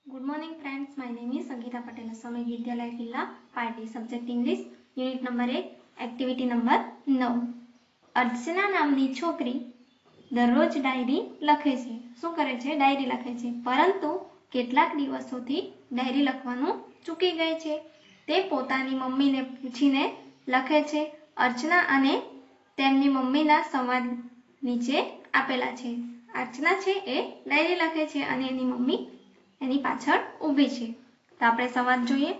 Good morning friends, my name is Sangeeta Patel, Samay Vidyalaya Jilla, Party, subject English, unit number 1, activity number 9. अर्चना नामनी छोकरी दररोज diary लखे छे। शुं करे छे? डायरी लखे छे, परंतु કેટલાક દિવસોથી डायरी લખવાનું ચૂકી ગઈ છે। તે પોતાની મમ્મીને પૂછીને લખે છે। अर्चना અને તેમની મમ્મીના સંવાદ નીચે આપેલા છે। अर्चना છે એ डायरी લખે છે અને એની મમ્મી એની પાછળ ઊભી છે। તો આપણે સંવાદ જોઈએ।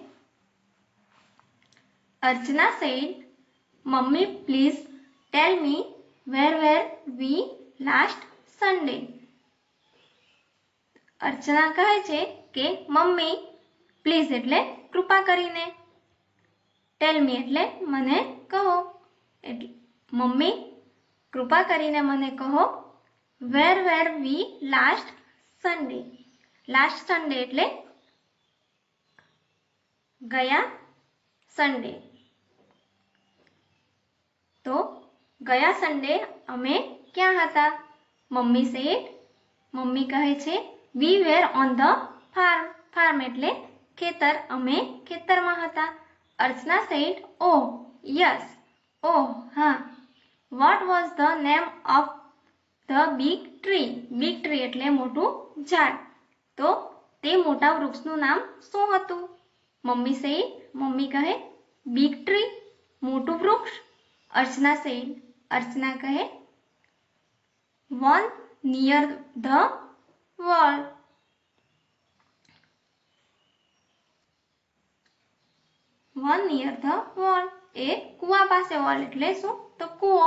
अर्चना said, "Mummy, please tell me where were we last Sunday?" अर्चना कहे छे के मम्मी प्लीज एटले कृपा करीने, टेल मी एटले मने कहो, एटले मम्मी कृपा करीने मने कहो where were we last Sunday. Last Sunday एटले गया संडे। तो गया संडे अमे क्या हता? मम्मी सेड, मम्मी कहे छे we were on the farm. Farm एटले खेतर, अमे खेतर में हता। अर्चना सेड, ओह यस, ओह हाँ। What was the name of the big tree? Big tree एटले मोटू झाड़। तो ते मोटा वृक्षनु नाम शुं हतुं? मम्मी सेड, मम्मी कहे बिग ट्री, मोटू वृक्ष। अर्चना सेड, अर्चना कहे one near the wall. One near the wall ए कुआ पासे, वॉल एटले शुं? तो कुओ।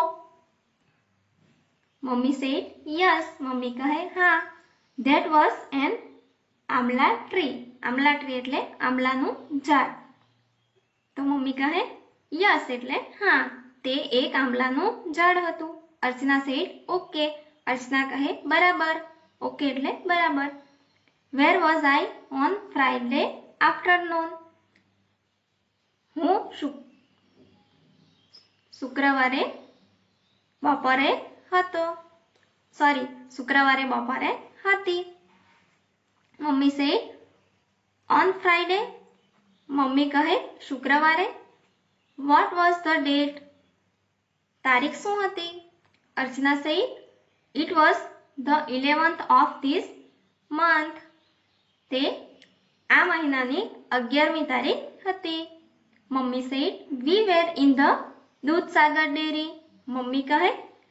मम्मी सेड यस, मम्मी कहे हाँ, that was an आमला ट्री। आमला ट्री एटले आमलानु झाड़। तो मम्मी कहे यस एटले हाँ, ते एक आमलानु झाड़ हतुं। अर्चना सेड ओके, अर्चना कहे बराबर, ओके एटले बराबर। Where was I on Friday afternoon? हूँ शुक्रवारे बपोरे हतो, सॉरी शुक्रवारे बपोरे हती। मम्मी से ऑन फ्राइडे, मम्मी कहे शुक्रवारे। What was the date? तारीख शुं हती? Archana said it was the 11th of this month. ते आ महीनानी 11મી तारीख हती। Mummy said we were in the Dudhsagar dairy. Mummy कहे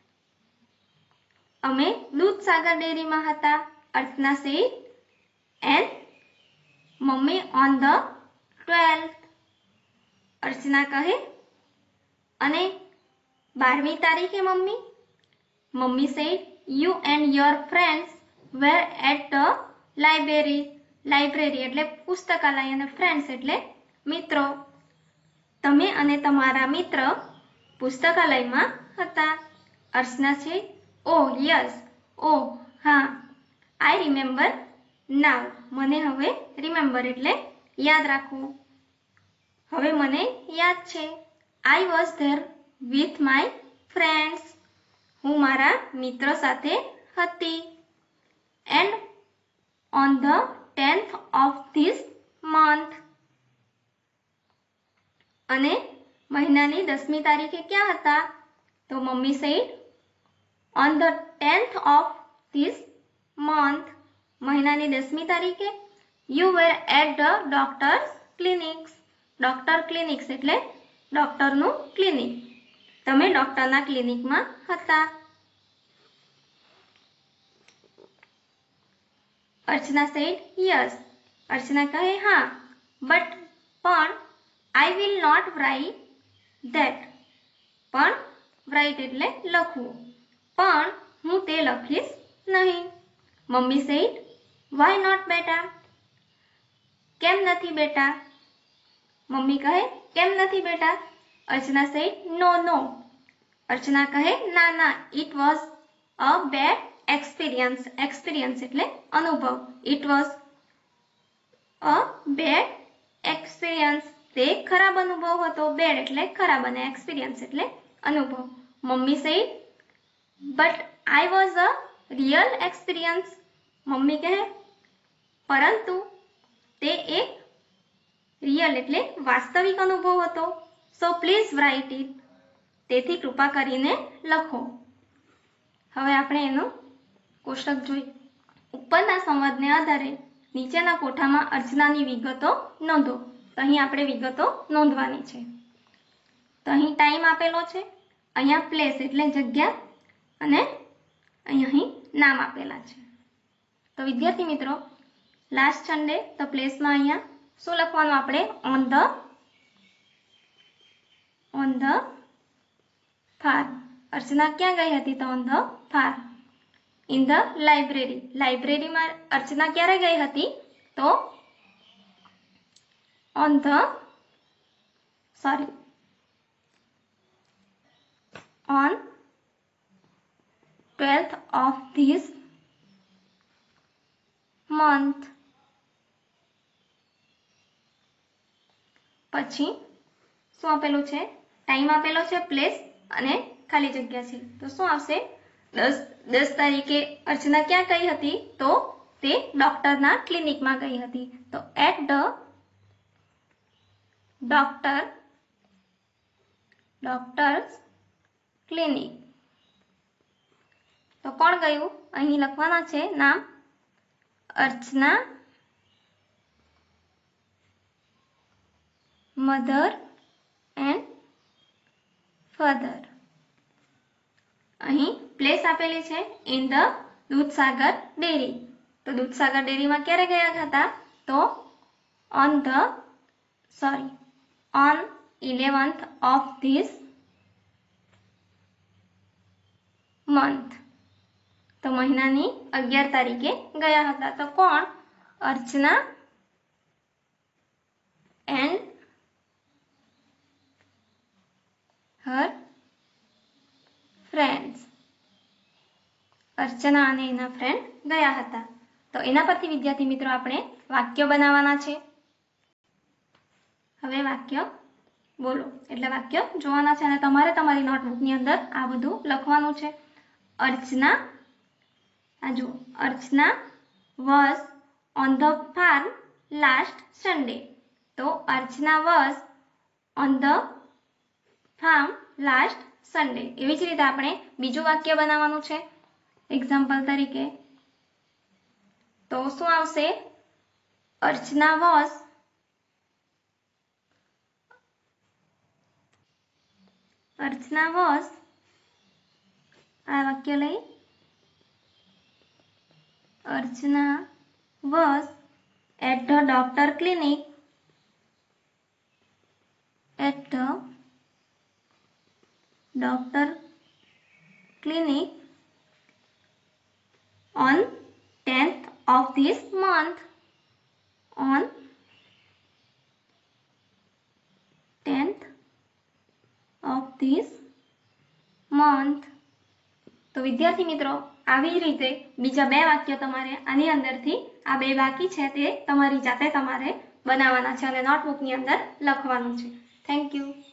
अमे दूधसागर डेरी में हता। Archana said and mummy on the 12th। Archana कहे अने 12મી तारीखे mummy? Mummy said you and your friends were at the library. Library एटले पुस्तकालय अने फ्रेंड्स एटले मित्रों। तमे अने तमारा मित्र पुस्तकालय में हता। अर्चना से ओह यस, ओह हाँ, आई रिमेम्बर नाउ। मने हवे रिमेम्बर एटले याद राखवुं। हवे मने याद छे। I was there with my friends. हूँ मारा मित्रों साथे हती। And on the 10th of this month. अने महीनानी 10મી तारीखे क्या हता? तो mummy said on the 10th of this month. महीनानी 10મી तारीखे you were at the doctor's clinics. Doctor clinics एटले डॉक्टरनु क्लिनिक। तमे डॉक्टरना क्लिनिक में हता। अर्चना सेड यस, अर्चना कहे हाँ, बट पण I will not write that. पण राइट एटले लखवू, पण हूँ ते लखीश नहीं। मम्मी सेड व्हाई नॉट बेटा? केम नथी बेटा? मम्मी कहे केम नथी बेटा? Archana said no no. Archana कहे ना ना, it was a bad experience. Experience एटले अनुभव। It was a bad experience, ते खराब अनुभव हतो। बैड एटले खराब अने एक्सपीरियंस एटले अनुभव। Mummy said but I was a real experience. Mummy कहे परंतु તે એક રિયલ એટલે વાસ્તવિક અનુભવ હતો. So please write it. તેથી કૃપા કરીને લખો. હવે આપણે એનું કોષ્ટક જોઈએ. ઉપરના સંવાદને આધારે નીચેના કોઠામાં અર્ચનાની વિગતો નોંધો. તો અહીં આપણે વિગતો નોંધવાની છે. તો અહીં ટાઈમ આપેલો છે, અહીંયા પ્લેસ એટલે જગ્યા, અને અહીં નામ આપેલા છે. તો વિદ્યાર્થી મિત્રો, લાસ્ટ સન્ડે તો પ્લેસમાં અહીંયા શું લખવાનું આપણે? On the farm. અર્ચના ક્યાં ગઈ હતી? તો on the farm. In the library. લાઇબ્રેરીમાં અર્ચના ક્યારે ગઈ હતી? તો on 12th of this month. પછી શું આપેલું છે? ટાઈમ આપેલો છે, પ્લેસ અને ખાલી જગ્યા છે. તો શું આવશે? 10 તારીખે અર્ચના ક્યાં ગઈ હતી? તો તે ડોક્ટરના ક્લિનિકમાં ગઈ હતી. તો એટ ધ ડોક્ટર્સ ક્લિનિક. તો કોણ ગયું? અહીં લખવાના છે નામ અર્ચના, મધર એન્ડ ફાધર. અહીં પ્લેસ આપેલી છે ઇન ધ દૂધસાગર ડેરી. તો દૂધસાગર ડેરીમાં ક્યારે ગયા હતા? તો on 11th of this month. તો મહિનાની 11 તારીખે ગયા હતા. તો કોણ? અર્ચના એન્ડ હર ફ્રેન્ડ્સ. અર્ચના અને એના ફ્રેન્ડ ગયા હતા. તો એના પરથી વિદ્યાર્થી મિત્રો આપણે વાક્ય બનાવવાના છે. હવે વાક્ય બોલો એટલે વાક્ય જોવાના છે, અને તમારે તમારી નોટબુકની અંદર આ બધું લખવાનું છે. અર્ચના, આ જુઓ, Archana was on the farm last Sunday. તો Archana was on the farm last Sunday. એવી જ રીતે આપણે બીજું વાક્ય બનાવવાનું છે. એક્ઝામ્પલ તરીકે તો શું આવશે? અર્ચના વોઝ આ વાક્ય લઈ Archana was at the doctor clinic on 10th of this month. On 10th of this month. તો વિદ્યાર્થી મિત્રો, આવી રીતે બીજા બે વાક્યો તમારે આની અંદરથી આ બે બાકી છે તે તમારી જાતે તમારે બનાવવાના છે અને નોટબુકની અંદર લખવાનું છે. Thank you.